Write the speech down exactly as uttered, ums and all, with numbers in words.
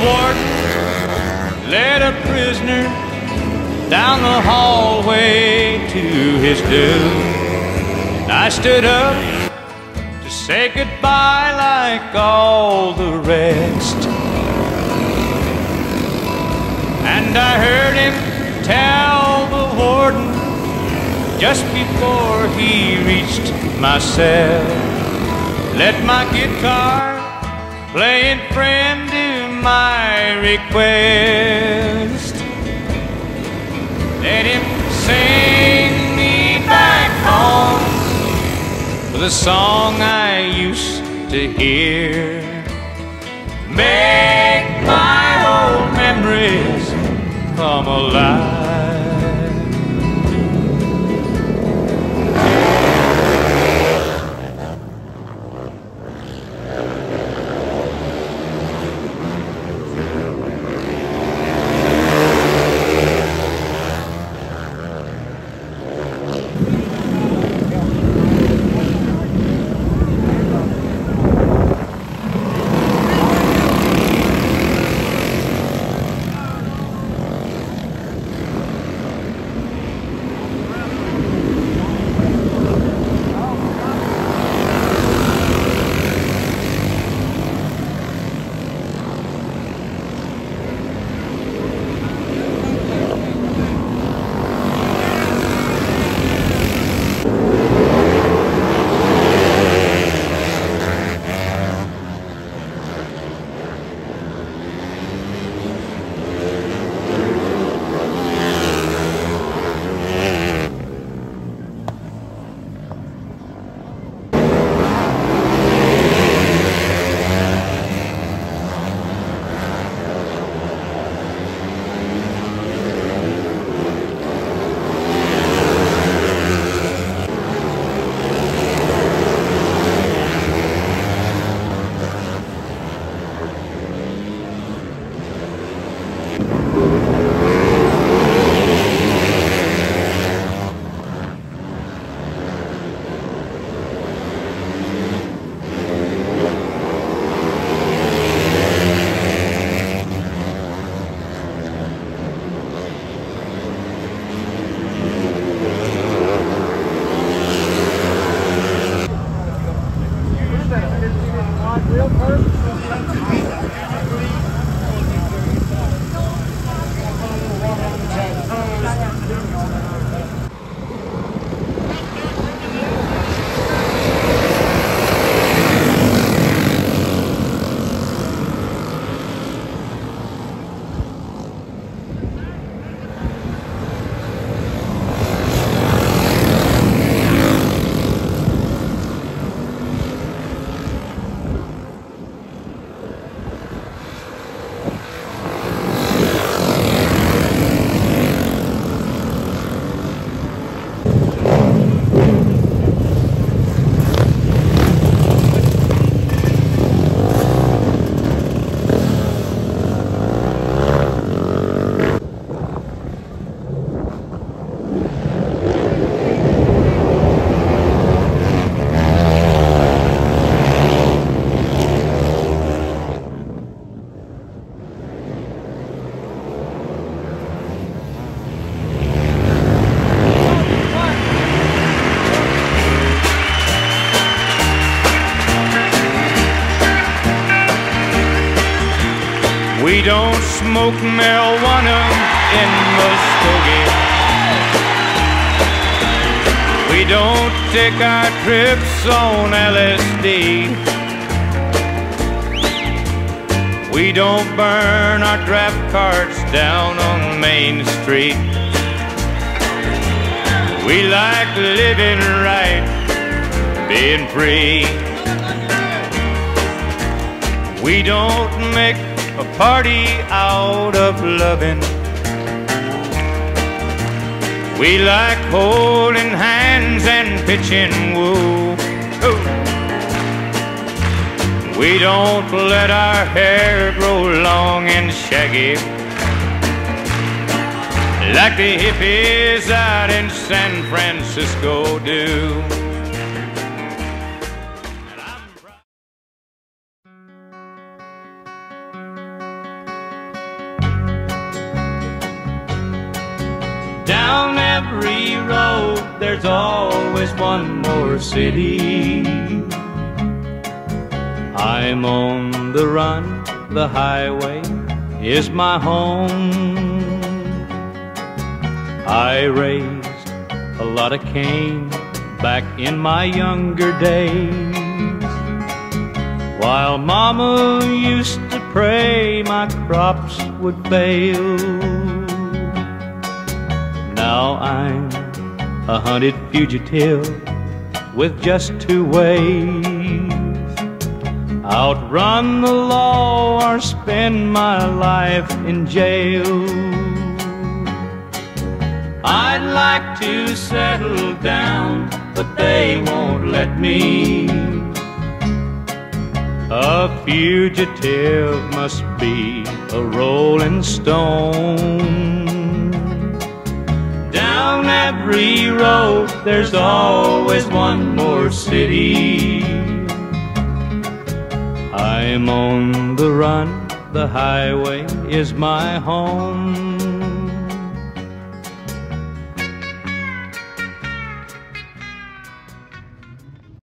warden led a prisoner down the hallway to his doom. I stood up to say goodbye like all the rest, and I heard him tell the warden just before he reached my cell, let my guitar playing friend do my request. Let him sing me back home with a song I used to hear. Make my old memories come alive. We don't smoke marijuana in Muskogee. We don't take our trips on L S D. We don't burn our draft carts down on Main Street. We like living right, being free. We don't make a party out of loving. We like holding hands and pitching woo. Ooh. We don't let our hair grow long and shaggy like the hippies out in San Francisco do. Down every road there's always one more city. I'm on the run, the highway is my home. I raised a lot of cane back in my younger days, while Mama used to pray my crops would fail. Now I'm a hunted fugitive with just two ways: outrun the law or spend my life in jail. I'd like to settle down, but they won't let me. A fugitive must be a rolling stone. Down every road there's always one more city. I'm on the run, the highway is my home.